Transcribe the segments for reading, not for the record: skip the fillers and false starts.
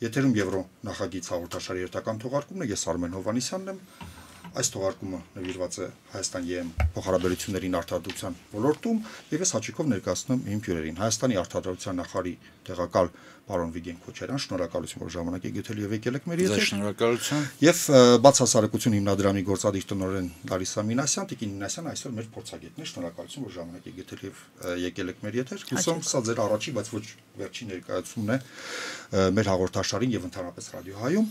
Եթերում Եվրո նախագիծ հաղորդաշարի երթական թողարկումն է, ես Արմեն Հովանիսյանն եմ։ Այս թողարկումը նվիրված է Հայաստան-ԵՄ փոխհարաբերություններին արտադրության ոլորտում եւ ես հաճիկով ներկայացնում եմ իմ հյուրերին։ Հայաստանի արտադրության նախարարի տեղակալ պարոն Վիգեն Քոչարյան, շնորհակալություն, որ ժամանակ եք գտել եւ եկել եք մեր եթեր։ Շնորհակալություն։ Եվ բացասարեկություն հիմնադրամի գործադիր տնօրեն Լարիսա Մինասյան, Տիկին Մինասյան այսօր մեր փորձագետն է, շնորհակալություն, որ ժամանակ եք գտել եւ եկել եք մեր եթեր։ Հուսով սա ձեր առաջի, բայց ոչ վերջին ներկայացումն է մեր հաղորդաշարին եւ ընդհանրապես ռադիոհայում։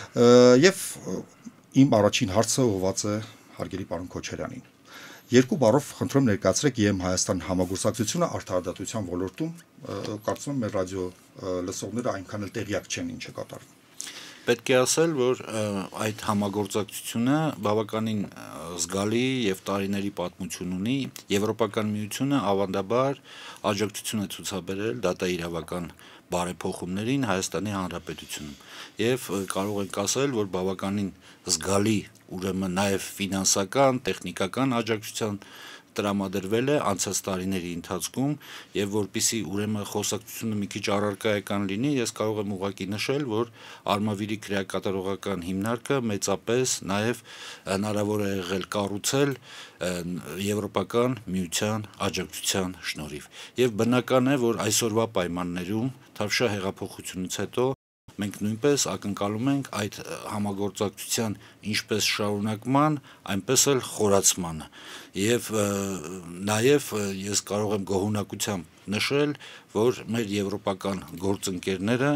Եվ իմ առաջին հարցը ուղղված է հարգելի պարոն Քոչարյանին։ Երկու բառով խնդրում ներկայացրեք ԵՄ Հայաստան համագործակցությունը արտադրության ոլորտում, կարծում եմ մեր ռադիո լսողները այնքան էլ տեղյակ չեն ինչ է կատարվում։ Պետք է ասել, որ այդ համագործակցությունը բավականին զգալի եւ տարիների պատմություն ունի։ Եվրոպական միությունը ավանդաբար աջակցություն է ցուցաբերել դատաիրավական բարեփոխումներին Հայաստանի Հանրապետությունում եւ կարող ենք ասել, որ բավականին զգալի, ուրեմն նաեւ ֆինանսական, տեխնիկական աջակցության տրամադրվել է անցած տարիների ընթացքում եւ որpիսի ուրեմն խոսակցությունը մի քիչ առարկայական լինի, ես կարող եմ ուղղակի նշել, որ Արմավիրի քրեակատարողական հիմնարկը մեծապես նաեւ հնարավոր է եղել կառուցել Եվրոպական միության աջակցության շնորհիվ։ Եվ բնական է, որ այսօրվա պայմաններում Թավշյա հեղափոխությունից հետո մենք նույնպես ակնկալում ենք այդ համագործակցության ինչպես շարունակման, այնպես էլ խորացմանը։ Եվ նաև ես կարող եմ գոհունակությամբ նշել, որ մեր եվրոպական գործընկերները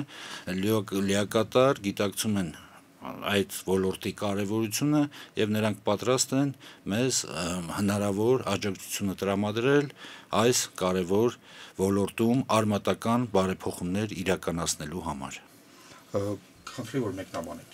լիակատար գիտակցում են այդ ոլորտի կարևորությունը եւ նրանք պատրաստ են մեզ հնարավոր աջակցությունը տրամադրել այս կարևոր ոլորտում արմատական բարեփոխումներ իրականացնելու համար։ Խնդրի որ մեկնաբանեք։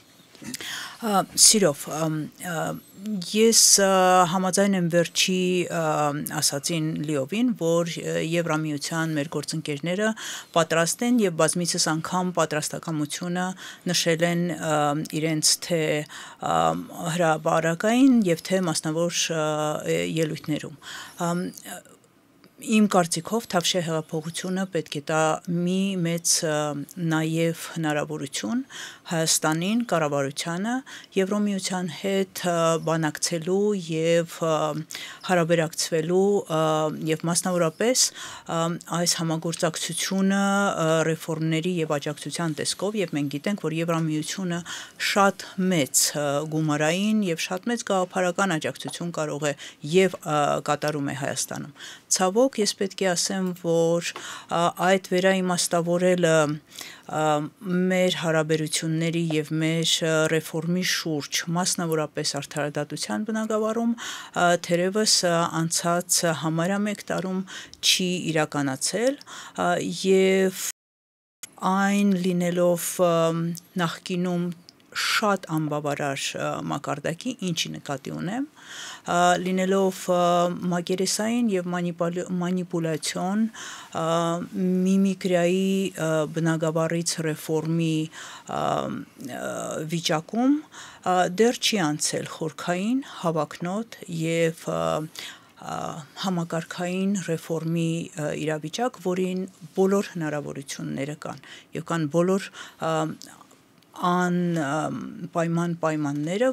Սիրով, ես համաձայն եմ վերջի ասացին լիովին, որ Եվրամիության մեր գործընկերները պատրաստ են եւ բազմիցս անգամ պատրաստակամությունը նշել են իրենց թե հրապարակային եւ թե մասնավոր ելույթներում։ Իմ կարծիքով Թավշյա հեղափոխությունը պետք է տա մի մեծ նաև հնարավորություն Հայաստանին, կառավարությանը Եվրոմիության հետ բանակցելու եւ հարաբերակցվելու եւ մասնավորապես այս համագործակցությունը ռեֆորմների եւ աջակցության տեսքով եւ մենք գիտենք, որ Եվրամիությունը շատ մեծ գումարային եւ շատ մեծ գաղափարական աջակցություն կարող է եւ կատարում է Հայաստանում։ Ցավոք ես պետք է ասեմ, որ այդ վերաիմաստավորելը մեր հարաբերությունների եւ մեր ռեֆորմի շուրջ, մասնավորապես արդարադատության բնագավառում, թերևս անցած համարյա 1 տարում չի իրականացել եւ այն լինելով նախկինում շատ անբավարար մակարդակի, ինչի նկատի ունեմ, լինելով մակերեսային եւ մանիպուլյացիոն միմիկրիայի բնագավառից ռեֆորմի վիճակում դեռ չի անցել խորքային, հավակնոտ եւ համակարգային ռեֆորմի իրավիճակ, որին բոլոր հնարավորությունները կան եւ կան բոլոր անպայման պայմանները,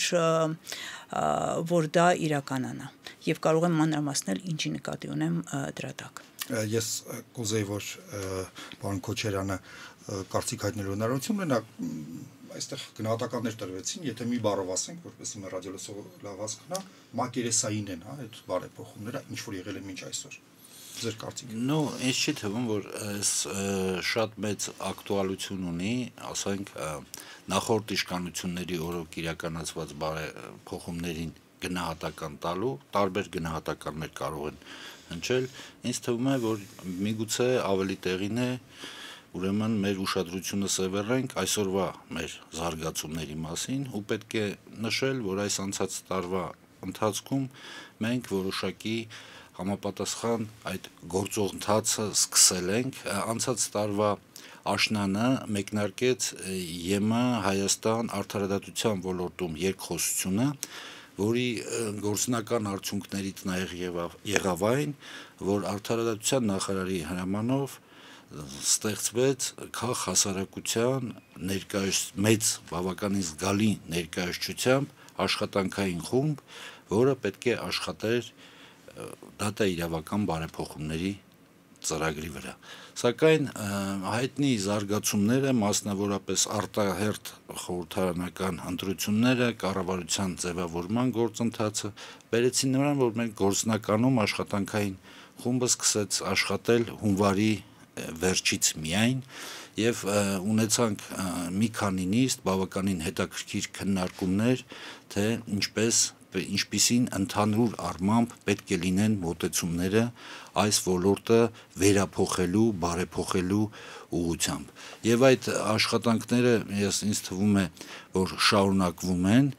որ դա իրականանա եւ կարող եմ մանրամասնել ինչի նկատի ունեմ դրա տակ։ Ես կուզեի, որ պարոն Քոչարյանը կարծիք հայտնելու հնարավորություն ունենա, այստեղ գնահատականներ տրվեցին, եթե մի բառով ասենք, որպեսզի մեր ռադիոլսող լավ հասկանա, մակերեսային են, հա, այդ բարեփոխումները, ինչ որ եղել է մինչ այսօր։ Ձեր կարծիքը։ Ну, ինձ չի թվում, որ այս շատ մեծ ակտուալություն ունի, ասենք, նախորդ իշխանությունների օրոք իրականացված բարեփոխումներին գնահատական տալու, տարբեր գնահատականներ կարող են հնչել։ Ինձ թվում է, որ միգուցե ավելի տեղին է ուրեմն մեր ուշադրությունը սևեռենք այսօրվա մեր զարգացումների մասին ու պետք է նշել, որ այս անցած տարվա ընթացքում մենք որոշակի համապատասխան այդ գործընթացը սկսել ենք անցած տարվա աշնանը մեկնարկեց ԵՄ Հայաստան արդարադատության ոլորտում երկխոսությունը, որի գործնական արդյունքներից նաև եղավ այն, որ արդարադատության նախարարի հրամանով ստեղծվեց քաղաք հասարակության ներկայիս մեծ բավականին զգալի ներկայացությամբ աշխատանքային խումբ, որը պետք է աշխատեր դատա իրավական բարեփոխումների ծրագրի վրա։ Սակայն հայտնի զարգացումները, մասնավորապես արտահերթ խորհրդարանական ընտրությունները, կառավարության ձևավորման գործընթացը բերեցին նրան, որ մեր գործնականում աշխատանքային խումբը սկսեց աշխատել հունվարի վերջից միայն եւ ունեցանք մի քանի նիստ բավականին հետաքրքիր քննարկումներ, թե ինչպիսին ընդհանուր առմամբ պետք է լինեն մոտեցումները այս ոլորտը վերափոխելու, բարեփոխելու ուղղությամբ։ Եվ այդ աշխատանքները ինձ թվում է, որ շարունակվում են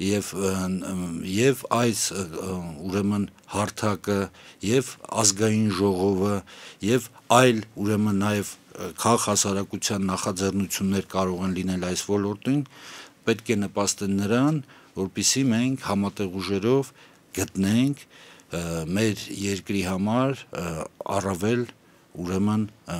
եւ այս ուրեմն հարթակը եւ ազգային ժողովը եւ այլ ուրեմն նաեւ քաղաք հասարակության նախաձեռնություններ կարող են լինել այս ոլորտին, պետք է նպաստեն նրան, որպեսզի մենք համատեղ ուժերով գտնենք մեր երկրի համար առավել ուրեմն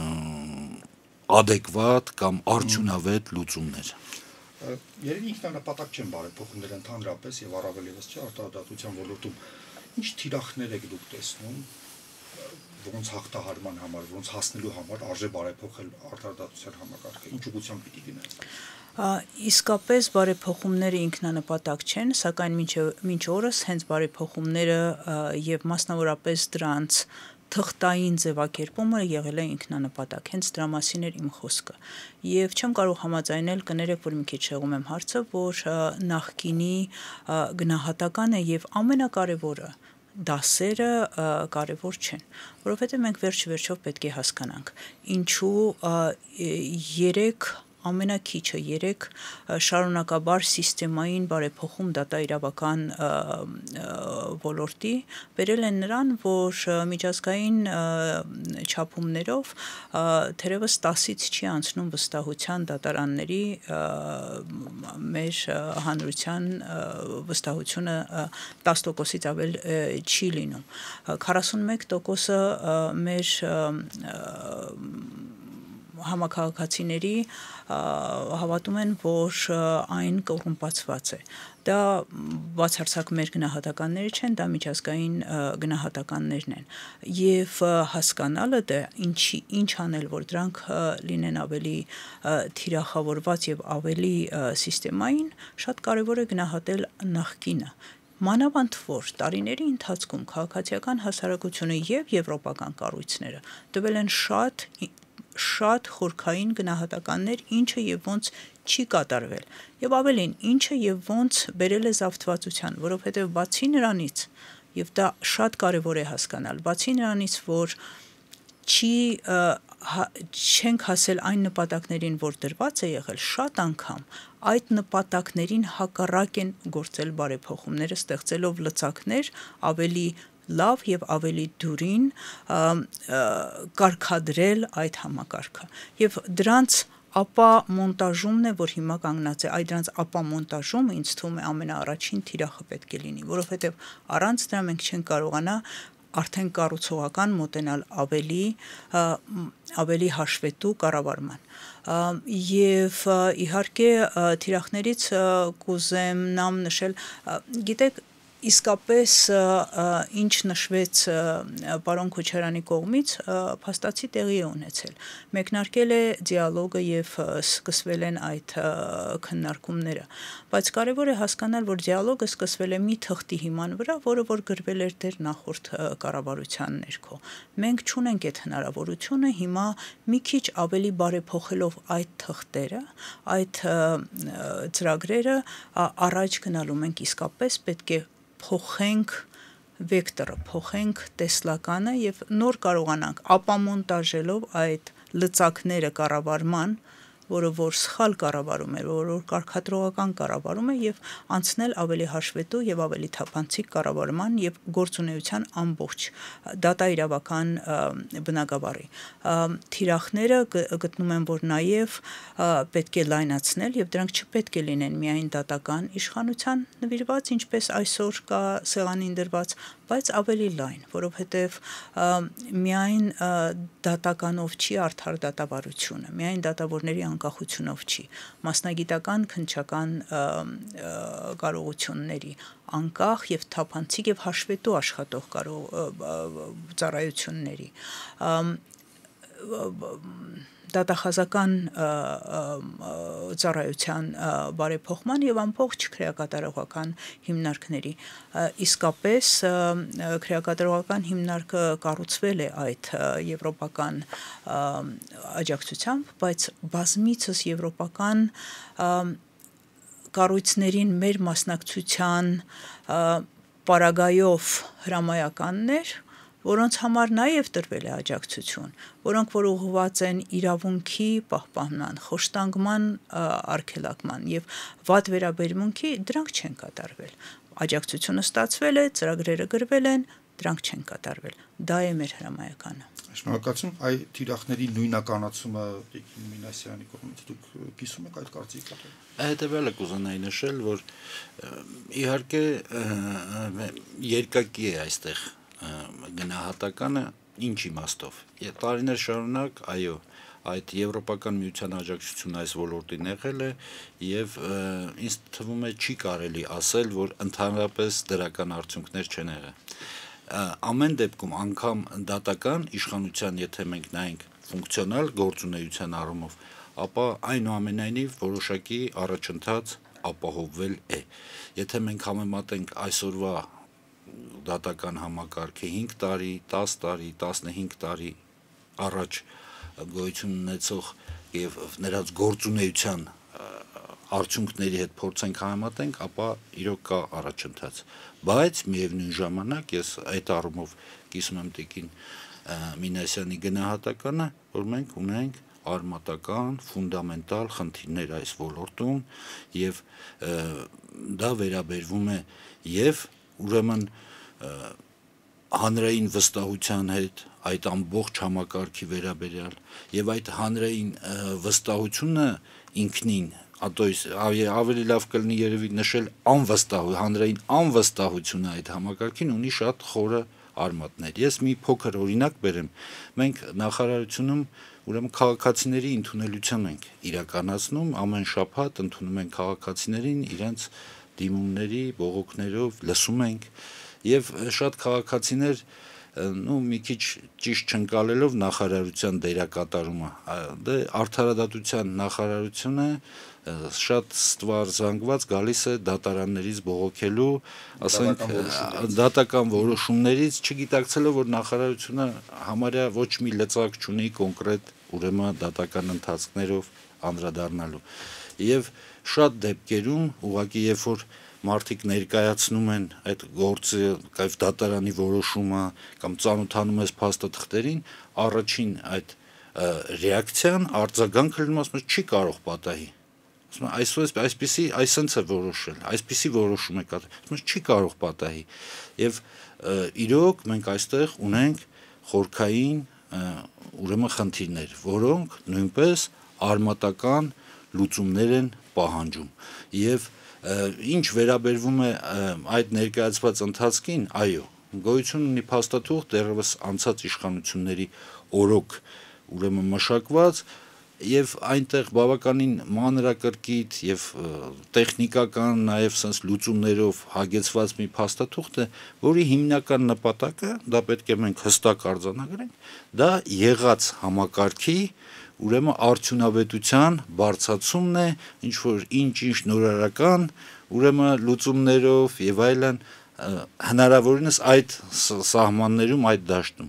adekvat կամ արդյունավետ լուծումներ։ Երևի ինքնանպատակ չեն բարեփոխումները ընդհանրապես եւ առավել եւս չէ արտադրության ոլորտում։ Ինչ թիրախներ եք դուք տեսնում, որոնց հաղթահարման համար, որոնց հասնելու համար արժե բարեփոխել արտադրության համակարգը, ինչ ուղղությամբ պիտի գնաց։ Իսկապես բարեփոխումները ինքնանպատակ չեն, սակայն մինչ օրս հենց բարեփոխումները եւ մասնավորապես դրանց թղթային ձևակերպումը եղել է ինքնանպատակ, հենց դրա մասին էր իմ խոսքը։ Եվ չեմ կարող համաձայնել, կներեք, որ մի քիչ շեղում եմ հարցը, որ նախկինի գնահատականը եւ ամենակարևորը դասերը կարևոր չեն, որովհետեւ մենք վերջ-վերջով պետք է հասկանանք, ինչու ամենակիչը 3 շարունակաբար սիստեմային բարեփոխում դատաիրավական ոլորտի բերել են նրան, որ միջազգային չափումներով թերևս 10-ից չի անցնում վստահության դատարանների մեր հանրության վստահությունը 10%-ից ավել չի լինում։ 41%-ը մեր համաքաղաքացիների հավատում են, որ այն կոռումպացված է։ Դա բացարձակ մեր գնահատականները չեն, դա միջազգային գնահատականներն են։ Եվ հասկանալը դա ինչ անել, որ դրանք լինեն ավելի թիրախավորված եւ ավելի սիստեմային, շատ կարեւոր է գնահատել նախկինը։ Մանավանդ որ տարիների ընթացքում քաղաքացիական հասարակությունը եւ եվրոպական կառույցները տվել են շատ խորքային գնահատականներ, ինչը եւ ոնց չի կատարվել, եւ ավելին, ինչը եւ ոնց բերել է զավթվածության, որովհետեւ բացի նրանից, եւ դա շատ կարեւոր է հասկանալ, բացի նրանից, որ չենք հասել այն նպատակներին, որ դրված է եղել, շատ անգամ այդ նպատակներին հակառակ են գործել բարեփոխումները, ստեղծելով լծակներ ավելի լավ եւ ավելի դյուրին կարգադրել այդ համակարգը եւ դրանց ապա մոնտաժումն է, որ հիմա կանգնած է, դրանց ապա մոնտաժումը ինձ թվում է ամենաառաջին թիրախը պետք է լինի, որովհետեւ առանց դրա մենք չենք կարողանա արդեն կառուցողական մոտենալ ավելի հաշվետու կառավարման։ Եվ իհարկե թիրախներից կուզեմ նամ նշել, գիտեք, իսկապես ինչ նշվեց պարոն Քոչարյանի կողմից փաստացի տեղի է ունեցել։ Մեկնարկել է դիալոգը եւ սկսվել են այդ քննարկումները, բայց կարեւոր է հասկանալ, որ դիալոգը սկսվել է մի թղթի հիման վրա, որը որ գրվել էր դեռ նախորդ կառավարության ներքո։ Մենք չունենք այդ հնարավորությունը հիմա մի քիչ ավելի բարեփոխելով այդ թղթերը, այդ ծրագրերը առաջ գնալու մենք իսկապես պետք է փոխենք վեկտորը, փոխենք տեսլականը եւ նոր կարողանանք ապամոնտաժելով այդ լծակները կառավարման որը որ սխալ կառավարում է, որ կարգադրողական կառավարում է եւ անցնել ավելի հաշվետու եւ ավելի թափանցիկ կառավարման եւ գործունեության ամբողջ դատաիրավական բնագավառի։ Թիրախները գտնում են, որ նաեւ պետք է լայնացնել եւ դրանք չպետք է լինեն միայն դատական իշխանության նվիրված, ինչպես այսօր կա սեղանին դրված, բայց ավելի լայն, որովհետև միայն դատականով չի արդար դատավարությունը, միայն դատավորների անկախությունով չի, մասնագիտական քննչական կարողությունների անկախ եւ թափանցիկ եւ հաշվետու աշխատող ծառայությունների դատախազական ծառայության բարեփոխման եւ ամբողջ քրեակատարողական հիմնարկների իսկապես քրեակատարողական հիմնարկը կառուցվել է այդ եվրոպական աջակցությամբ, բայց բազմիցս եվրոպական կառույցներին մեր մասնակցության պարագայով հրամայականներ, որոնց համար նաև տրվել է աջակցություն, որոնք որ ուղղված են իրավունքի պահպանման, խոշտանգման արգելակման եւ վատ վերաբերմունքի, դրանք չեն կատարվել։ Աջակցությունը ստացվել է, ծրագրերը գրվել են, դրանք չեն կատարվել։ Դա է մեր հրամայականը։ Շնորհակալություն, այ թիրախների նույնականացումը Տիկին Մինասյանի կողմից դուք կիսում եք այդ կարծիքը։ Հետևյալը կուզենայի նշել, որ իհարկե երկակի է այստեղ գնահատականը ինչ իմաստով։ Տարիներ շարունակ, այո, այդ եվրոպական միության աջակցությունը այս ոլորտին եղել է եւ ինձ թվում է չի կարելի ասել, որ ընդհանրապես դրական արդյունքներ չեն եղել։ Ամեն դեպքում անգամ դատական իշխանության, եթե մենք նայենք ֆունկցիոնալ գործունեության առումով, ապա այնուամենայնիվ որոշակի առաջընթաց ապահովվել է։ Եթե մենք համեմատենք այսօրվա դատական համակարգի 5 տարի, 10 տարի, 15 տարի առաջ գոյություն ունեցող եւ նրանց գործունեության արդյունքների հետ փորձենք համեմատենք, ապա իրոք կա առաջընթաց։ Բայց միևնույն ժամանակ ես այդ առումով կիսում եմ Տիկին Մինասյանի գնահատականը, որ մենք ունենք արմատական, ֆունդամենտալ խնդիրներ այս ոլորտում եւ դա վերաբերվում է եւ ուրեմն հանրային վստահության հետ այդ ամբողջ համակարգի վերաբերյալ եւ այդ հանրային վստահությունը ինքնին ավելի լավ կլինի երևի նշել հանրային անվստահությունը այդ համակարգին ունի շատ խորը արմատներ։ Ես մի փոքր օրինակ բերեմ։ Մենք նախարարությունում ուրեմն քաղաքացիների ընդունելություն ենք իրականացնում, ամեն շաբաթ ընդունում ենք քաղաքացիներին իրենց դիմումների, բողոքներով լսում ենք եւ շատ քաղաքացիներ մի քիչ ճիշտ չընկալելով նախարարության դերակատարումը, դե արդարադատության նախարարությունը շատ ստվար զանգված գալիս է դատարաններից բողոքելու, ասենք դատական որոշումներից, չգիտակցելով, որ նախարարությունը համարյա ոչ մի լծակ չունի կոնկրետ ուրեմն դատական ընթացքներով անդրադառնալու։ Եվ շատ դեպքերում ուղղակի երբ որ մարդիկ ներկայացնում են այդ գործը կամ դատարանի որոշումը կամ ծանոթանում ես փաստաթղթերին, առաջին այդ ռեակցիան արձագանքը լինում ասում չի կարող պատահի։ Այսպես է որոշել, այսպիսի որոշում է կատարել, չի կարող պատահի։ Եվ իրոք մենք այստեղ ունենք խորքային ուրեմն խնդիրներ, որոնք նույնպես արմատական լուծումներ են պահանջում։ Եվ ինչ վերաբերվում է այդ ներկայացված ընթացքին, այո, գոյություն ունի փաստաթուղթ դեռևս անցած իշխանությունների օրոք ուրեմն մշակված եւ այնտեղ բավականին մանրակրկիտ եւ տեխնիկական նաեւ sense լուծումներով հագեցված մի փաստաթուղթ է, որի հիմնական նպատակը, դա պետք է մենք հստակ արձանագրենք, դա եղած համակարգի ուրեմն արդյունավետության բարձրացումն է, ինչ որ ինչ նորարարական ուրեմն լուծումներով եւ այլն հնարավորինս այդ սահմաններում այդ դաշտում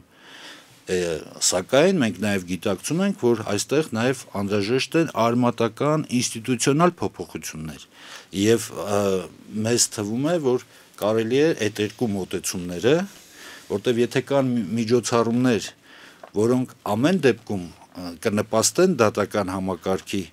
սակայն մենք նաև գիտակցում ենք, որ այստեղ նաև անհրաժեշտ են արմատական ինստիտուցիոնալ փոփոխություններ եւ մեզ թվում է, որ կարելի է այդ երկու մոտեցումները, որտեղ եթե կան միջոցառումներ, որոնք ամեն դեպքում կնպաստեն դատական համակարգի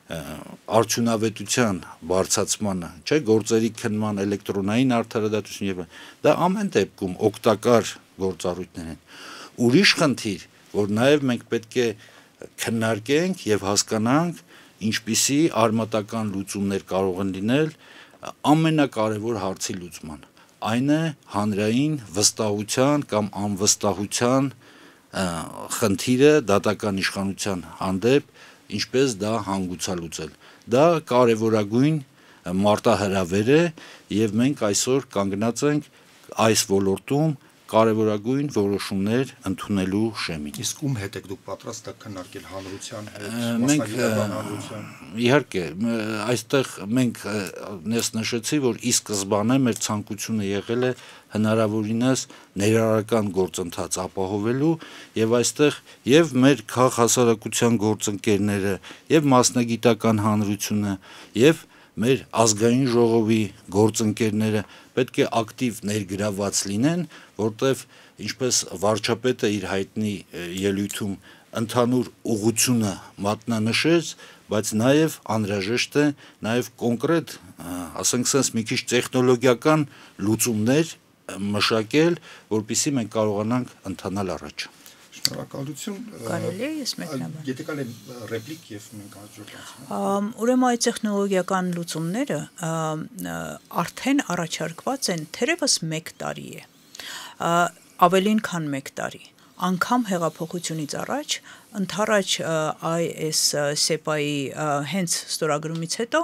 արդյունավետության բարձրացմանը, չէ, գործերի քննման, էլեկտրոնային արդարադատություն եւ դա ամեն դեպքում օգտակար գործառույթներ են։ Ուրիշ խնդիր, որ նաեւ մենք պետք է քննարկենք եւ հասկանանք, ինչպիսի արմատական լուծումներ կարող են լինել ամենակարևոր հարցի լուծման։ Այն է հանրային վստահության կամ անվստահության խնդիրը դատական իշխանության հանդեպ, ինչպես դա հանգուցալուծել։ Դա կարևորագույն մարտահրավեր է եւ մենք այսօր կանգնած ենք այս ոլորտում կարևորագույն որոշումներ ընդունելու շեմին։ Իսկ ում հետ եք դուք պատրաստ եք քննարկել հանրության հետ, մասնագիտական հանրության։ Իհարկե, այստեղ մենք ներս նշեցի, որ ի սկզբանե մեր ցանկությունը եղել է հնարավորինս ներառական գործընթաց ապահովելու եւ այստեղ եւ մեր քաղաքասարակության գործընկերները եւ մասնագիտական հանրությունը եւ մեր ազգային ժողովի գործընկերները պետք է ակտիվ ներգրավված լինեն, որտեվ ինչպես վարչապետը իր հայտնի ելույթում ընդհանուր ուղղությունը մատնանշեց, բայց նաև անհրաժեշտ է նաև կոնկրետ, ասենք sense մի քիչ տեխնոլոգիական լուծումներ մշակել, որպեսզի մենք կարողանանք ընթանալ առաջ։ Շնորհակալություն։ Կարելի է ես մեկնաբան։ Եթե կարելի ռեպլիկ եւ մենք հաջորդանք։ Ուրեմն այդ տեխնոլոգիական լուծումները արդեն առաջարկված են թերևս 1 տարի է։ Ավելին քան 1 տարի։ Անգամ հեղափոխությունից առաջ ընդառաջ այս սեպայի հենց ստորագրումից հետո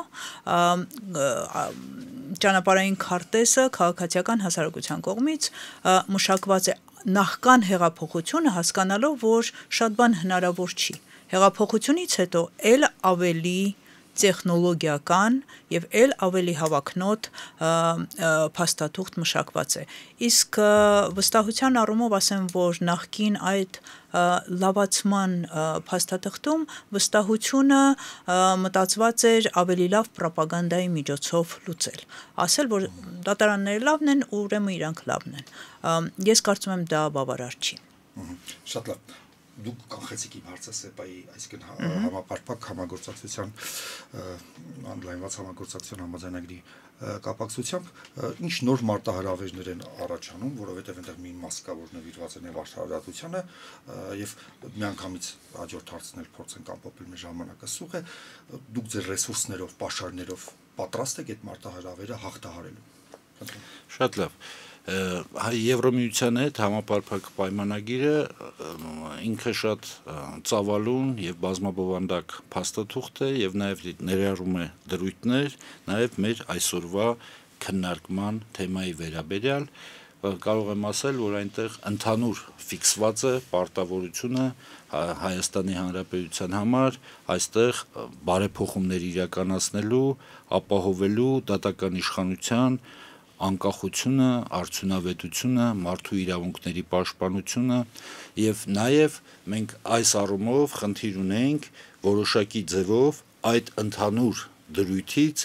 ճանապարհային քարտեզը քաղաքացիական հասարակության կողմից մշակված է նախքան հեղափոխությունը հասկանալով, որ շատ բան հնարավոր չի։ Հեղափոխությունից հետո էլ ավելի տեխնոլոգիական եւ էլ ավելի հավակնոտ փաստաթուղթ մշակված է։ Իսկ վստահության առումով ասեմ, որ նախքին այդ լավացման փաստաթղթում վստահությունը մտածված էր ավելի լավ պրոպագանդայի միջոցով լուծել։ Ասել, որ դատարանները լավն են, ուրեմն իրանք լավն են։ Ես կարծում եմ դա բավարար չի։ Շատ լավ։ Դուք կանխեցիք իմ հարցը սեպայի, այսինքն համապարփակ համագործակցության անլայնված համագործակցության համաձայնագրի կապակցությամբ ինչ նոր մարտահրավերներ են առաջանում, որովհետև այնտեղ մի մաս կա, որ նվիրված է արդարադատությանը եւ միանգամից հաջորդ հարցն էլ փորձենք ամփոփել, մեր ժամանակը սուղ է, դուք ձեր ռեսուրսներով, պաշարներով պատրաստ եք այդ մարտահրավերը հաղթահարելու։ Շատ լավ։ Եվրոմիության հետ համապարփակ պայմանագիրը ինքը շատ ծավալուն եւ բազմաբովանդակ փաստաթուղթ է եւ նաեւ ներառում է դրույթներ նաեւ մեր այսօրվա քննարկման թեմայի վերաբերյալ կարող եմ ասել, որ այնտեղ ընդհանուր ֆիքսված է պարտավորությունը Հայաստանի Հանրապետության համար այստեղ բարեփոխումներ իրականացնելու, ապահովելու դատական իշխանության անկախությունը, արդյունավետությունը, մարդու իրավունքների պաշտպանությունը եւ նաեւ մենք այս առումով խնդիր ունենք որոշակի ձևով այդ ընդհանուր դրույթից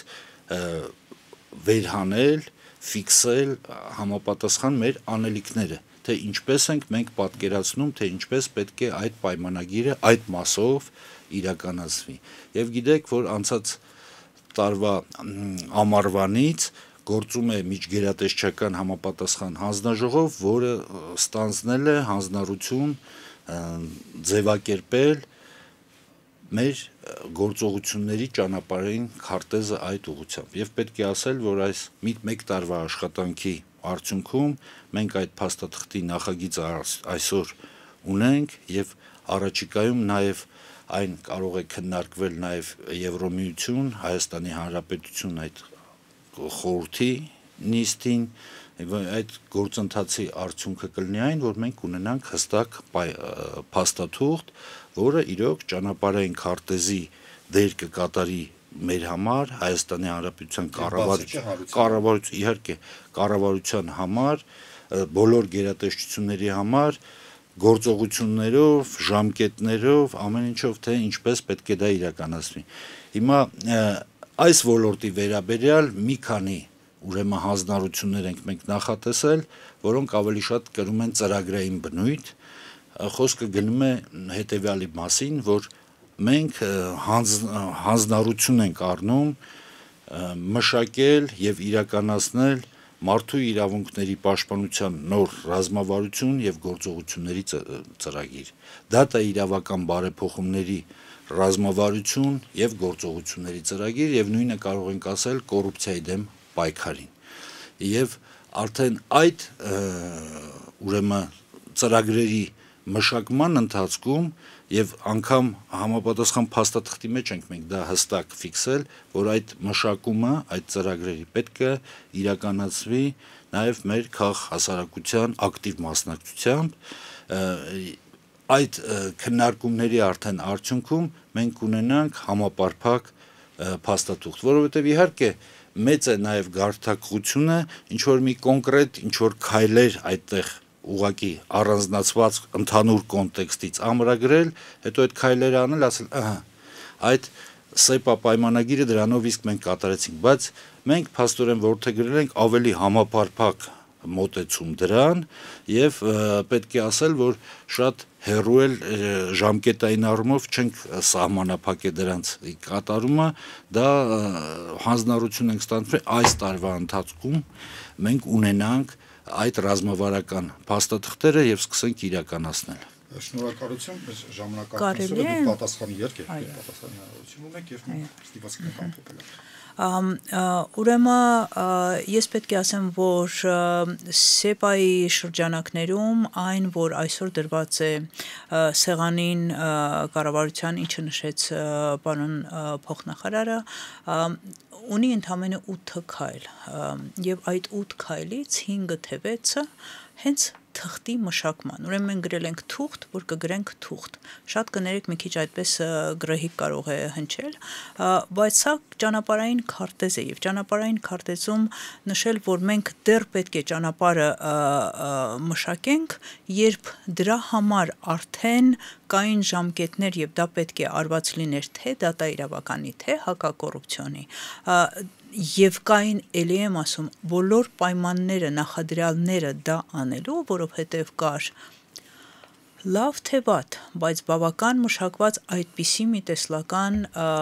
վերհանել, ֆիքսել համապատասխան մեր անելիքները, թե ինչպես ենք մենք պատկերացնում, թե ինչպես պետք է այդ պայմանագիրը այդ մասով իրականացվի։ Եվ գիտեք, որ անցած տարվա ամառվանից գործում է միջգերատեսչական համապատասխան հանձնաժողով, որը ստանձնել է հանձնառություն ձևակերպել մեր գործողությունների ճանապարհային քարտեզը այդ ուղղությամբ։ Եվ պետք է ասել, որ այս 1 տարվա աշխատանքի արդյունքում մենք այդ փաստաթղթի նախագիծը այսօր ունենք եւ առաջիկայում նաեւ այն կարող է քննարկվել նաեւ Եվրոմիություն, Հայաստանի Հանրապետություն այդ խորհրդի նիստին այդ գործընթացի արդյունքը կլինի այն, որ մենք ունենանք հստակ փաստաթուղթ, որը իրոք ճանապարհային քարտեզի դեր կկատարի մեր համար Հայաստանի Հանրապետության կառավարության իհարկե կառավարության համար, բոլոր գերատեսչությունների համար գործողություններով, ժամկետներով, ամեն ինչով թե ինչպես պետք է դա իրականացվի։ Հիմա այս ոլորտի վերաբերյալ մի քանի ուրեմն հանձնառություններ ենք մենք նախատեսել, որոնք ավելի շատ կրում են ծրագրային բնույթ, խոսքը գնում է հետևյալի մասին, որ մենք հանձնառություն ենք առնում մշակել եւ իրականացնել մարդու իրավունքների պաշտպանության նոր ռազմավարություն եւ գործողությունների ծրագիր, դատա իրավական բարեփոխումների ռազմավարություն եւ գործողությունների ծրագիր եւ նույնը կարող ենք ասել կոռուպցիայի դեմ պայքարին եւ արդեն այդ ուրեմն ծրագրերի մշակման ընթացքում եւ անգամ համապատասխան փաստաթղթի մեջ ենք մենք դա հստակ ֆիքսել, որ այդ մշակումը, այդ ծրագրերի պետք է իրականացվի նաեւ մեր քաղաքահասարակության ակտիվ մասնակցությամբ, այդ քննարկումների արդեն արդյունքում մենք ունենանք համապարփակ փաստաթուղթ, որովհետեւ իհարկե մեծ է նաեւ գարթակղությունը, ինչ որ մի կոնկրետ, ինչ որ քայլեր այդտեղ ուղղակի առանձնացված ընդհանուր կոնտեքստից ամրագրել, հետո այդ քայլերը անել, ասել, ահա, այդ SEPA պայմանագիրը դրանով իսկ մենք կատարեցինք, բայց մենք փաստորեն որդեգրել ենք ավելի համապարփակ մոտեցում դրան եւ պետք է ասել, որ շատ հեռու էլ ժամկետային առումով չենք սահմանափակել դրանց կատարումը, դա հանձնառություն ենք ստանձնել այս տարվա ընթացքում մենք ունենանք այդ ռազմավարական փաստաթղթերը եւ սկսենք իրականացնել։ Շնորհակալություն, մեր ժամանակահատվածը դուք պատասխանի երկ եք, պատասխանի հնարավորություն ունեք եւ ստիպված կնենք ամփոփել։ Ուրեմն ես պետք է ասեմ, որ SEPA-ի շրջանակներում այն, որ այսօր դրված է սեղանին կառավարության, ինչը նշեց պարոն փոխնախարարը, ունի ընդամենը 8 քայլ եւ այդ 8 քայլից 5-ը թե 6-ը հենց թղթի մշակման։ Ուրեմն մենք գրել ենք թուղթ, որ կգրենք թուղթ։ Շատ կներեք մի քիչ այդպես գրեհիկ կարող է հնչել, բայց սա ճանապարհային քարտեզ է եւ ճանապարհային քարտեզում նշել, որ մենք դեռ պետք է ճանապարհը մշակենք, երբ դրա համար արդեն կային ժամկետներ եւ դա պետք է արված լիներ թե դատա իրավականի, թե հակակոռուպցիոնի եւ կային ելի եմ ասում բոլոր պայմանները, նախադրյալները դա անելու, որովհետեւ կար լավ թե վատ, բայց բավական մշակված այդպիսի մի տեսլական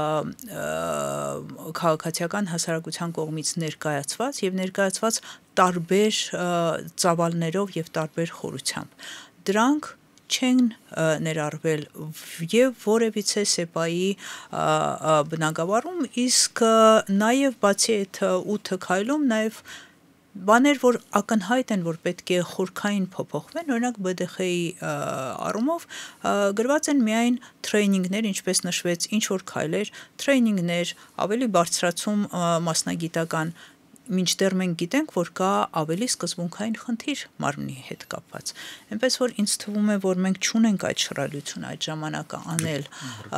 քաղաքացիական հասարակության կողմից ներկայացված եւ ներկայացված տարբեր ծավալներով եւ տարբեր խորությամբ։ Դրանք չեն ներառվել եւ որևիցե SEPA-ի բնագավառում, իսկ նաեւ բացի այդ 8 քայլում նաեւ բաներ, որ ակնհայտ են, որ պետք է խորքային փոփոխվեն, օրինակ BDX-ի առումով գրված են միայն տրեյնինգներ, ինչպես նշվեց, ինչ որ քայլեր, տրեյնինգներ, ավելի բարձրացում մասնագիտական, մինչդեռ մենք գիտենք, որ կա ավելի սկզբունքային խնդիր մարմնի հետ կապված։ Այնպես որ ինձ թվում է, որ մենք չունենք այդ շռայլությունը այդ ժամանակը անել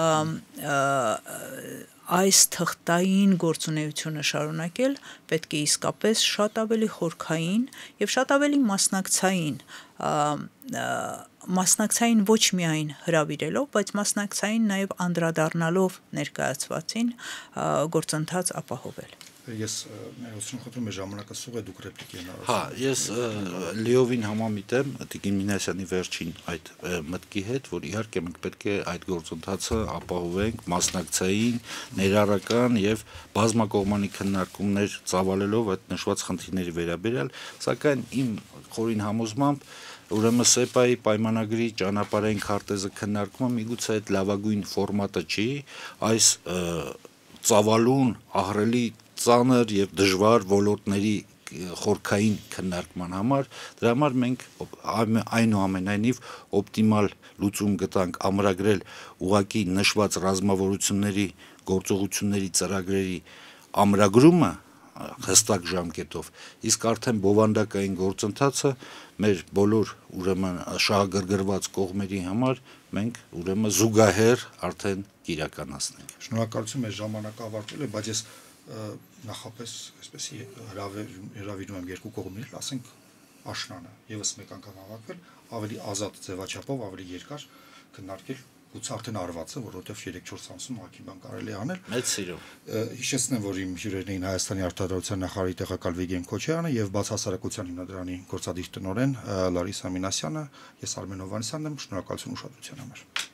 այս թղթային գործունեությունը շարունակել, պետք է իսկապես շատ ավելի խորքային եւ շատ ավելի մասնակցային ոչ միայն հրավիրելով, բայց մասնակցային նաեւ անդրադառնալով ներկայացվածին գործընթաց ապահովել։ Ես ներողություն խնդրում եմ ժամանակը սուղ է դուք ռեպլիկի հնարավորություն։ Հա, ես լիովին համամիտ եմ Տիկին Մինասյանի վերջին այդ մտքի հետ, որ իհարկե մենք պետք է այդ գործընթացը ապահովենք մասնակցային, ներառական եւ բազմակողմանի քննարկումներ ծավալելով այդ նշված խնդիրների վերաբերյալ, սակայն իմ խորին համոզմամբ ուրեմն SEPA-ի պայմանագրի ճանապարհային քարտեզը քննարկումը միգուցե այդ լավագույն ֆորմատը չի, այս ծավալուն, ահռելի ծանր եւ դժվար ոլորտների խորքային քննարկման համար, դրա համար մենք այնուամենայնիվ օպտիմալ լուծում գտանք ամրագրել ուղղակի նշված ռազմավարությունների, գործողությունների ծրագրերի ամրագրումը հստակ ժամկետով, իսկ արդեն բովանդակային գործընթացը մեր բոլոր ուրեմն շահագրգռված կողմերի համար մենք ուրեմն զուգահեռ արդեն կիրականացնենք։ Շնորհակալություն, մեր ժամանակը ավարտվել է, բայց ես նախապես այսպես հրավիրում եմ երկու կողմերին, ասենք աշնանը եւս մեկ անգամ հավաքվել, ավելի ազատ ձևաչափով, ավելի երկար քննարկել, գուցե արդեն արվածը, որովհետեւ 3-4 ամսում հակի բան կարելի է անել։ Մեծ սիրով։ Հիշեցնեմ, որ իմ հյուրերն էին Հայաստանի արտադրության նախարարի տեղակալ Վիգեն Քոչարյանը եւ բացահասարակության հիմնադրամի գործադիր տնօրեն Լարիսա Մինասյանը, ես Արմեն Հովհաննիսյանն եմ, շնորհակալություն ուշադրության համար։